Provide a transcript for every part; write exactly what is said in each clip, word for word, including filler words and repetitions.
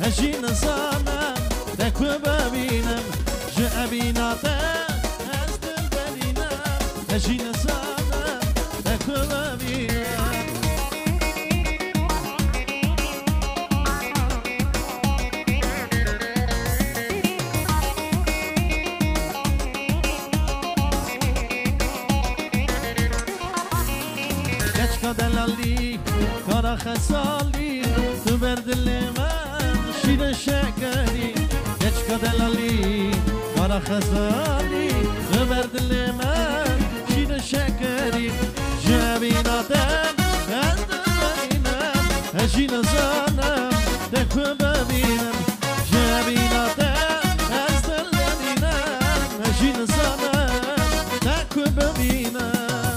هجی نزانم دکو ببینم جعبیناته از دل ببینم هجی نزانم دکو ببینم گچکا دلالی کارا خسالی تو بر دل من شیر شکری گچکا دلالی کارا خسالی تو بر دل من شیر شکری جبیناتم از دل ببینم هجی نزانم دکو ببینم جبیناتم از دل ببینم هجی نزانم دکو ببینم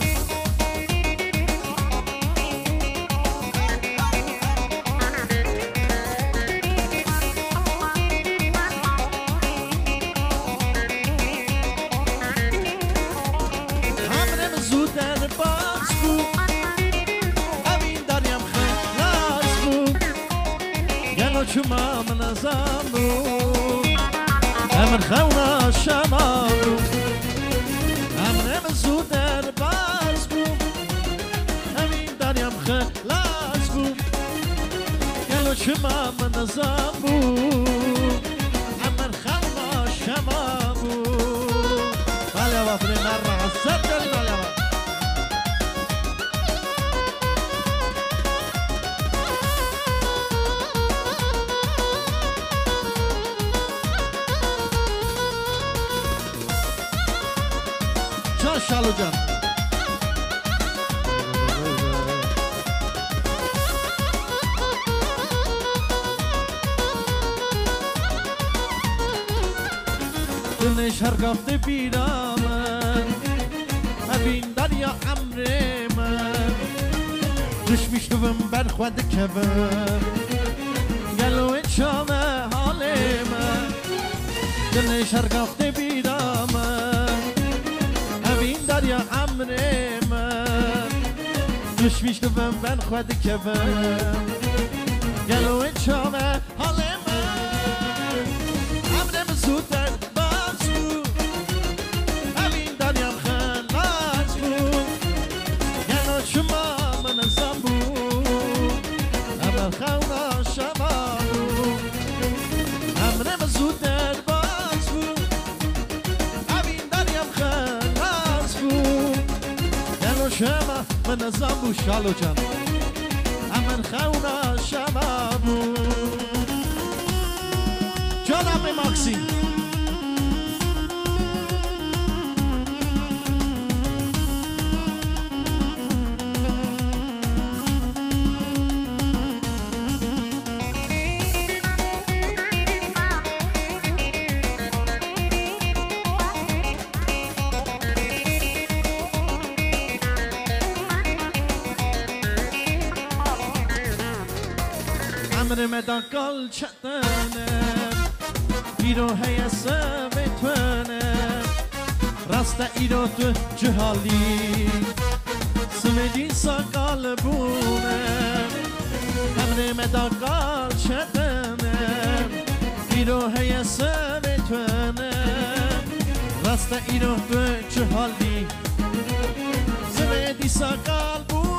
شما من زامو امر خونا شمالو امر زود در باز بو همین داریم خلاص بو گلو شما من زامو امر خونا شمالو بله وفری مرة عصد دلی بله وفری شالو جان دلش هر گفته بیرامن ابین دریا امر من دشمیش دوم بر خود کبم گلو چامه حال من دلش هر گفته بیرامن دریا امر من دشمیش دوم بر خود کبم گلو چامه حال من امرم زودتر باز بود همین داریم خلاص بود گلو شما من ازم بود امر خونا شما بود امرم زودتر باز بود همین داریم خلاص بود گلو شما من ازم بود شالو جان امر خونا شما بود جانم ماکسیم امر مدان کل چتنم ایرو هیسه بتونم راست ایرو تو جهالی سمجی ساکال بونم امر مدان کل چتنم ایرو هیسه بتونم راست ایرو تو جهالی سمجی ساکال بونم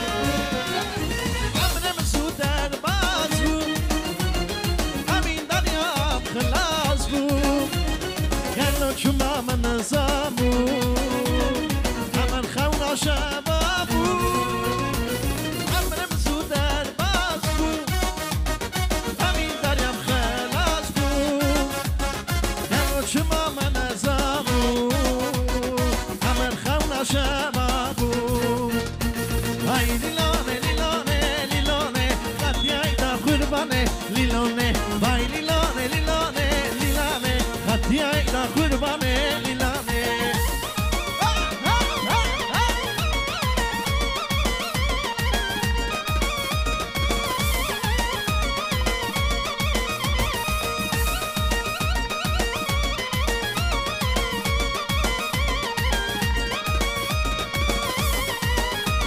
خلاص بود گلو چما من زامو همن خونا شما بود امرم زود در باز بود همین داریم خلاص بود گلو چما من زامو همن خونا شما بود های لیلانه لیلانه لیلانه خطیای دا قربانه لیلانه های لیلانه لیلانه لیلانه خطیای دا قربانه لیلانه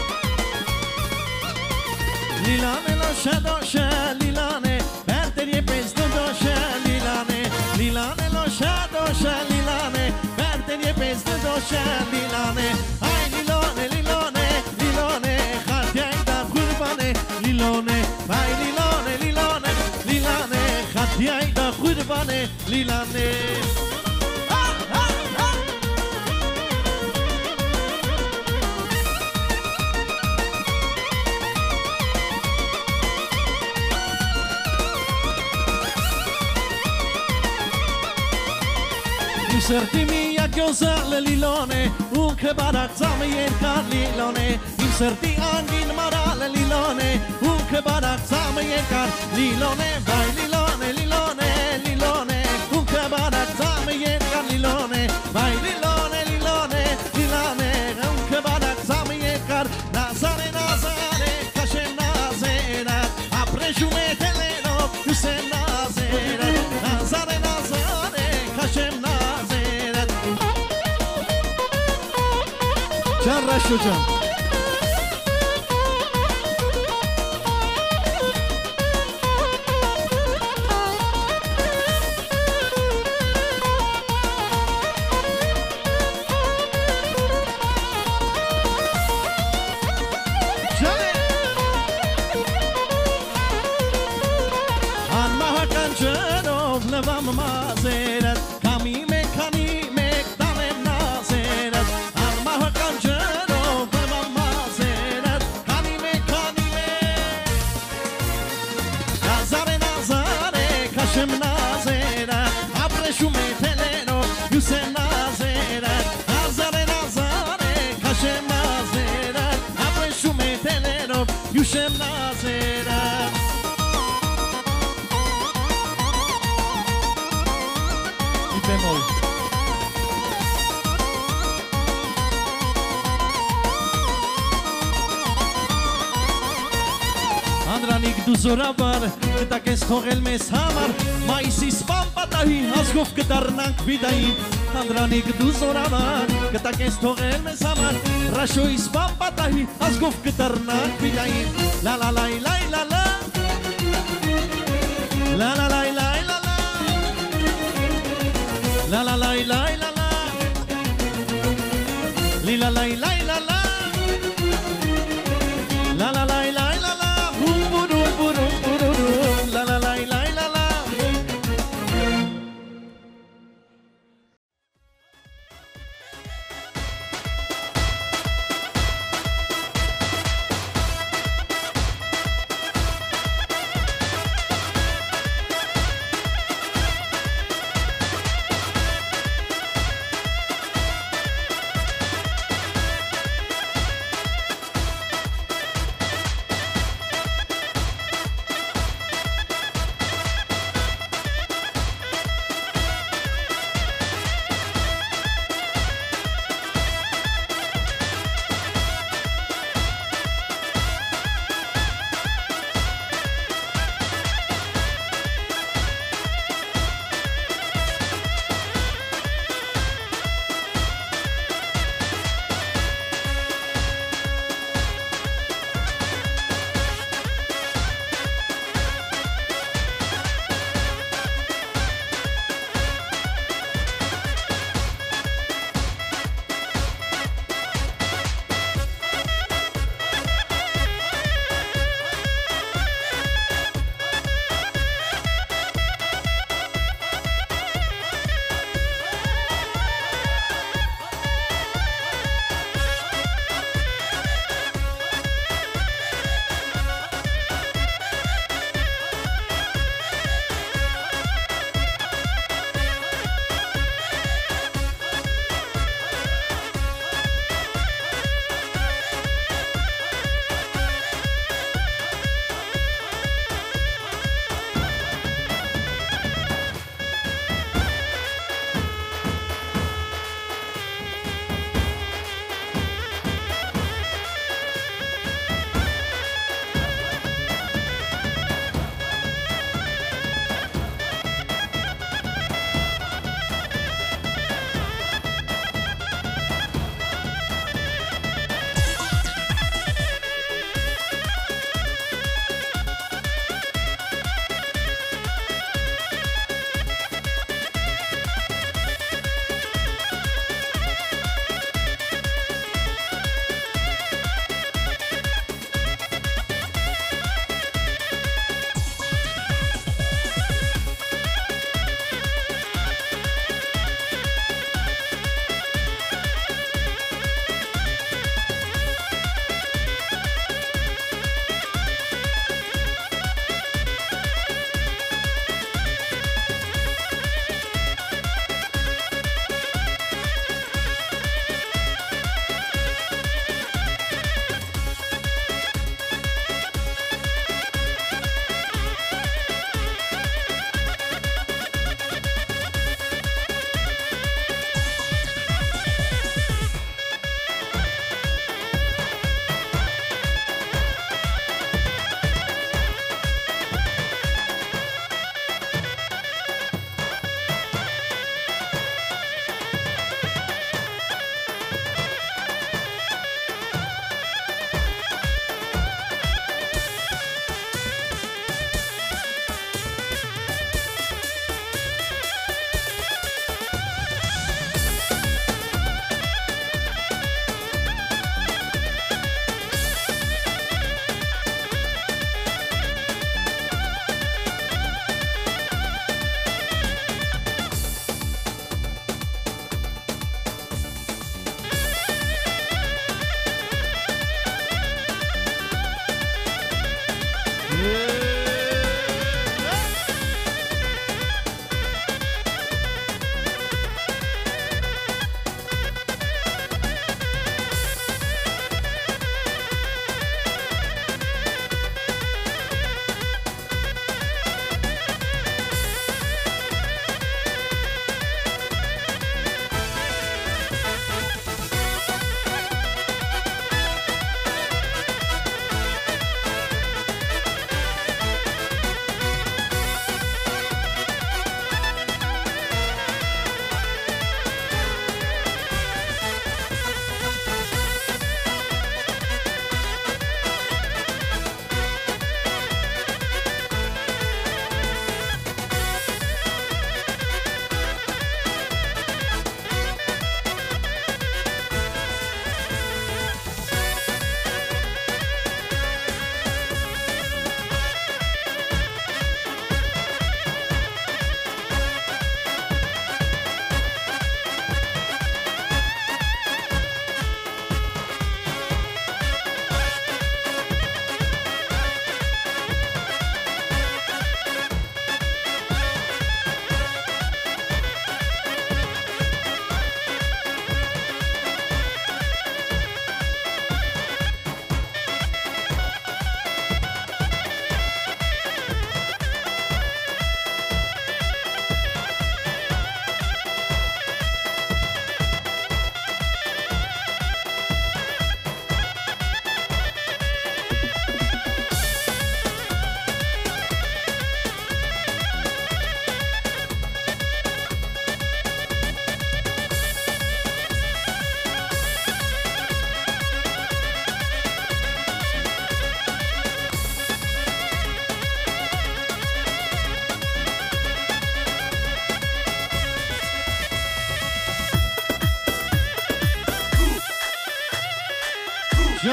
لیلانه لا شداشه لیلانه بردری نوشن لیلانه ای لیلانه لیلانه لیلانه خطی ایدم قربانه لیلانه ای لیلانه لیلانه لیلانه خطی ایدم قربانه لیلانه Inserti mia chiosale lilone, un che barazzame il carlilone. Inserti anche in marale lilone, un che barazzame il carlilone. Vai lilone, lilone, lilone, un che barazzame il carlilone. Vai lilone, lilone, lilone, un che barazzame il car. Nazare, nazare, casce nazera, apre giumetele no, se nazera. Nazare, nazare, casce nazera. Can Raş hocam. Canım. Anma hakan canım levam mazeret kamime kanime danem nazeret. Anma hakan canım levam mazeret kanime kanime. Nazare nazare kaşem nazeret abreşume teleno yüsen nazeret. Nazare nazare kaşem nazeret abreşume teleno yüsen nazeret. Bemol. Andronic du zoravar, da kes thogel mes hamar, maisis pampatahi, azgof kedarnank vidai. Andronic du zoravar, da kes thogel mes hamar, rashois pampatahi, azgof kedarnank vidai. La la la la la la. La la la la la la. La la la la la la. Li la la la la la. La la la la la la. Hum burum burum burum. La la la la la la.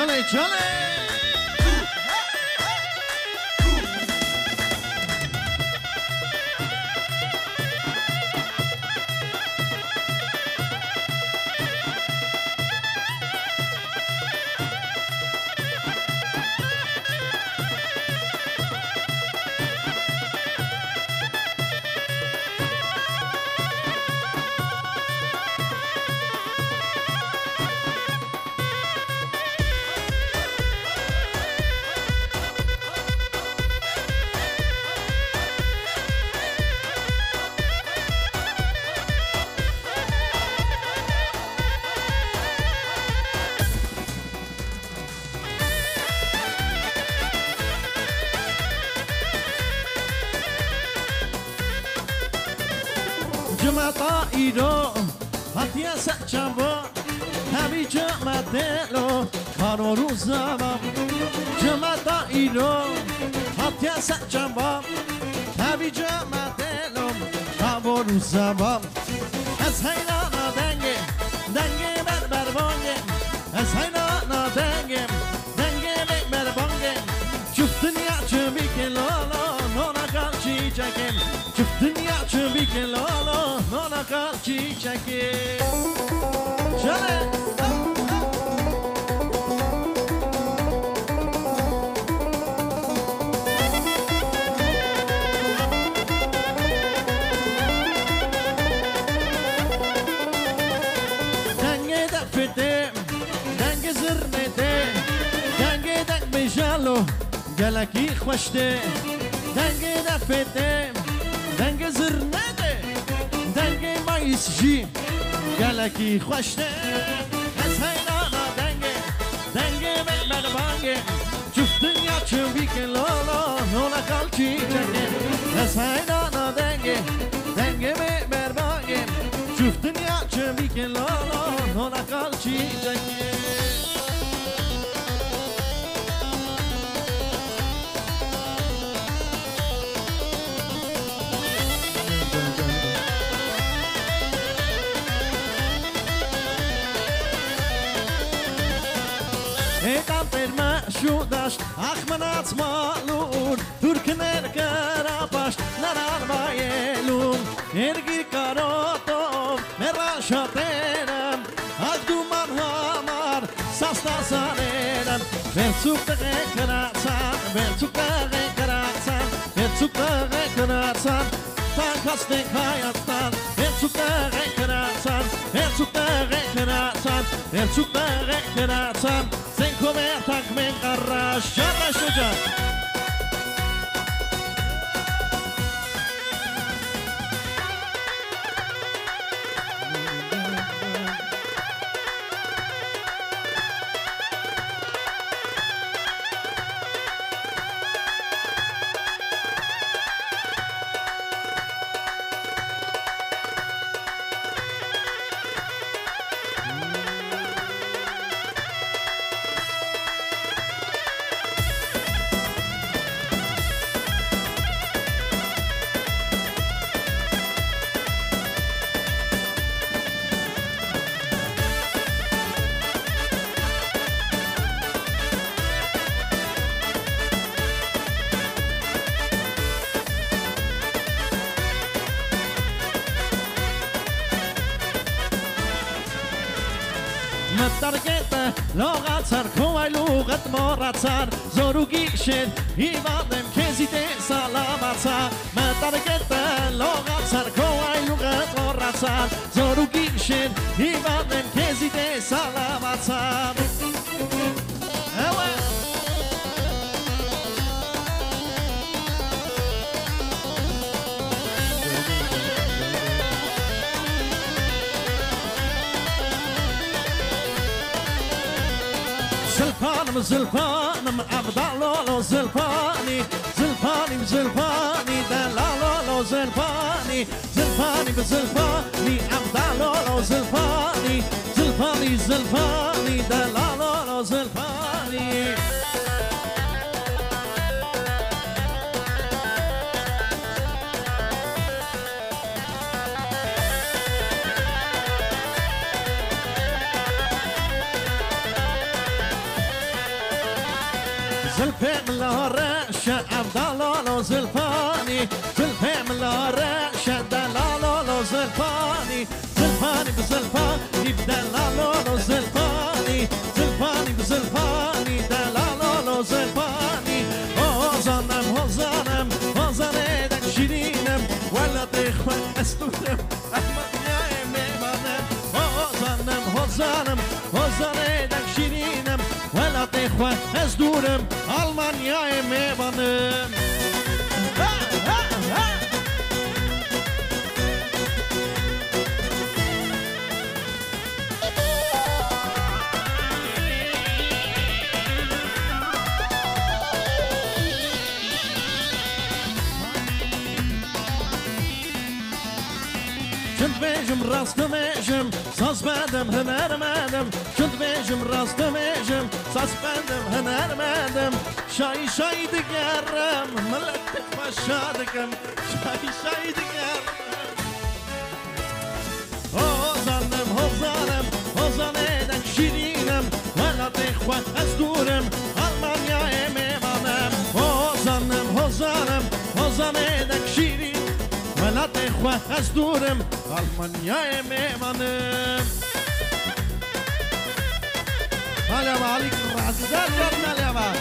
جاله جاله جمعتا ایرو هاتیا سچامبا همی جمعتلو کارو روزامم جمعتا ایرو هاتیا سچامبا همی جمعتلو کارو روزامم از هینا دنگه دنگه بر بر بانگه از هینا دنگه دنگه بر بانگه جفت دنیا چمی که لالا نونا کالچی چکم جفت دنیا چمی که لالا نونا کالچی چکم چله دنگه دفته دنگه زرنده دنگه دنگ بجالو گلکی خوشته دنگه دفته دنگه زرنده دنگه مایس جی گلکی خوشته از هینا دنگه دنگه بر بانگه جفت دنیا چون بیکن لالا نونا کالچی چکه از هینا دنگه دنگه بر بانگه جفت دنیا چون بیکن لالا نونا کالچی چکه Ekan perma şudaş, akmanat malun, Türkner karapaş, narar bayelum, Ergi karotom, merraşatenem, Akduman hamar, sasta sanenem, Belsukta karasan, belsukta karasan, belsukta karasan, Tankastek hayattan, belsukta karasan, belsukta karasan, belsukta karasan, Sen comer tak men qarrash, jarrash ujan. متركت لغت سر کوای لغت مارد سر زروگی شد ایوادم کسی ته سلامت سر متركت لغت سر کوای لغت مارد سر زروگی شد ایوادم کسی ته سلامت سر زلفانم زلفانم عبدالله زلفانی زلفانی زلفانی دلالو زلفانی زلفانی زلفانی عبدالله زلفانی زلفانی زلفانی دلالو زلفانی زلفه ملاره شعب دلالو زلفانی زلفه ملاره شعب دلالو زلفانی زلفانی بزلفانی دلالو زلفانی زلفانی بزلفانی دلالو زلفانی هزانم هزانم هزانه دک شیرینم ولا تخوان استورم احمد میای میمانم هزانم هزانم هزانه دک شیرینم ولا تخوان استورم آلمانیای میمانم كنت بيجم راس دميجم صاص بادم هنار مادم كنت بيجم راس دميجم صاص بادم هنار مادم شاي شاي دقرم ملتك مشادكم شاي شاي دقرم هزانم هزانم هزانيدك شيرينم ولا تخوى أزدورم ألمانيا إمامانم هزانم هزانم هزانيدك شيرين ولا تخوى أزدورم ألمانيا إمامانم هلا عليك الرعزدان ربنا اليابان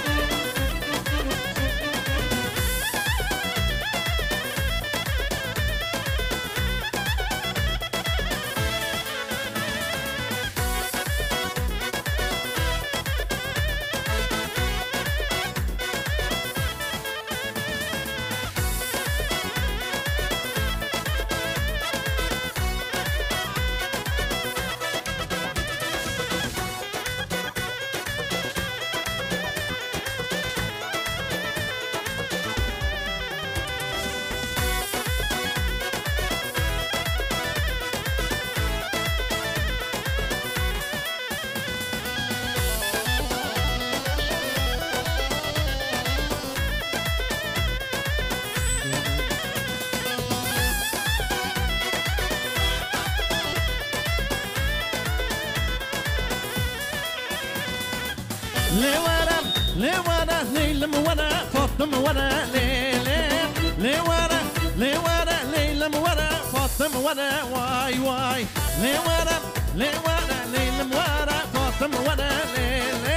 لورا لورا ليلم ورا فاطم ورا ليلي لورا لورا ليلم ورا فاطم ورا واي واي لورا لورا ليلم ورا فاطم ورا ليلي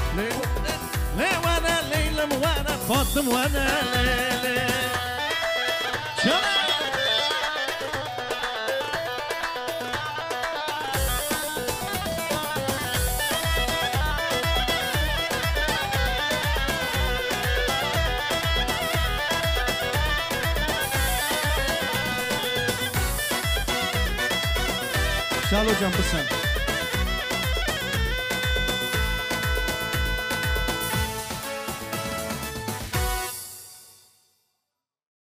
لورا ليلم ورا فاطم ورا ليلي شالو جان بسن